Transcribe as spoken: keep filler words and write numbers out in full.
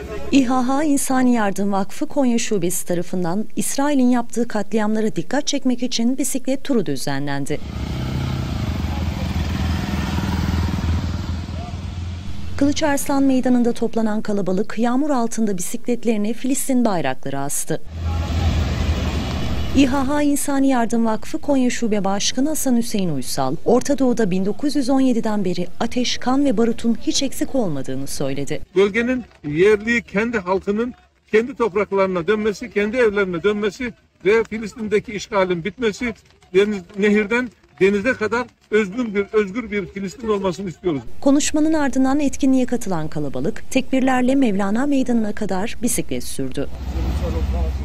İHA İnsani Yardım Vakfı Konya Şubesi tarafından İsrail'in yaptığı katliamlara dikkat çekmek için bisiklet turu düzenlendi. Kılıçarslan Meydanı'nda toplanan kalabalık yağmur altında bisikletlerini Filistin bayrakları astı. İHA İnsani Yardım Vakfı Konya Şube Başkanı Hasan Hüseyin Uysal, Orta Doğu'da bin dokuz yüz on yedi'den beri ateş, kan ve barutun hiç eksik olmadığını söyledi. Bölgenin yerli kendi halkının kendi topraklarına dönmesi, kendi evlerine dönmesi ve Filistin'deki işgalin bitmesi, deniz, nehirden denize kadar özgür bir özgür bir Filistin olmasını istiyoruz. Konuşmanın ardından etkinliğe katılan kalabalık tekbirlerle Mevlana Meydanı'na kadar bisiklet sürdü.